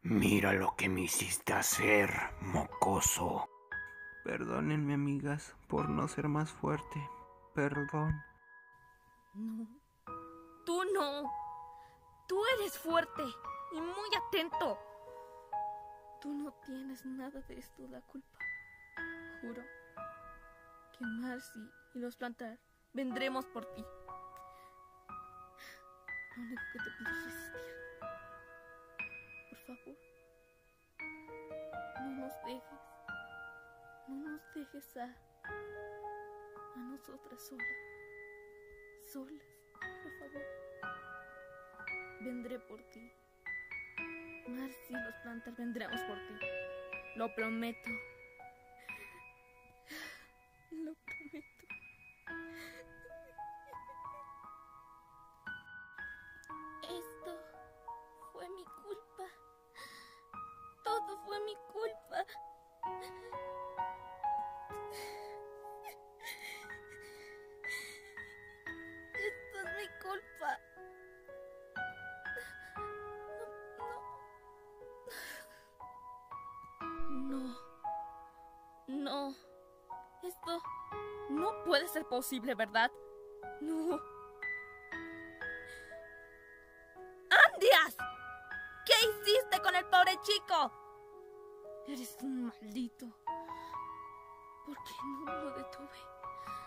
Mira lo que me hiciste hacer, mocoso. Perdónenme, amigas, por no ser más fuerte. Perdón. No, tú no. Tú eres fuerte y muy atento. Tú no tienes nada de esto la culpa. Juro que Marcy y los Plantar vendremos por ti. Lo único que te pido es resistir. Por favor, no nos dejes. No nos dejes a nosotras solas. Solas, por favor. Vendré por ti. Marcy y los Plantar vendremos por ti. Lo prometo. Lo prometo. Esto fue mi culpa. Todo fue mi culpa. Esto es mi culpa. No. No. Esto no puede ser posible, ¿verdad? No. ¡Andias! ¿Qué hiciste con el pobre chico? Eres un maldito. ¿Por qué no lo detuve?